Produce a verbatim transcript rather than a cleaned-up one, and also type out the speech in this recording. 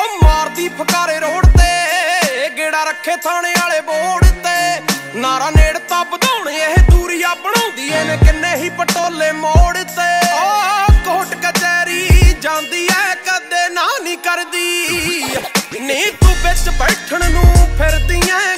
ਉਹ ਮਾਰਦੀ ਫਕਾਰੇ ਰੋਡ ਤੇ ਗੇੜਾ ਰੱਖੇ ਥਾਣੇ ਵਾਲੇ ਬੋਰਡ ਤੇ ਨਾਰਾ ਨੇੜਤਾ ਵਧਾਉਣੇ ਇਹ ਦੂਰੀਆ ਬਣਾਉਂਦੀ ਇਹਨੇ ਕਿੰਨੇ ਹੀ ਪਟੋਲੇ ਮੋੜ ਤੇ ਉਹ ਕੋਟ ਕਚਹਿਰੀ ਜਾਂਦੀ ਐ ਕਦੇ ਨਾ ਨਹੀਂ ਕਰਦੀ ਨੀ ਤੂੰ ਵਿੱਚ ਬੈਠਣ ਨੂੰ ਫਿਰਦੀ ਐ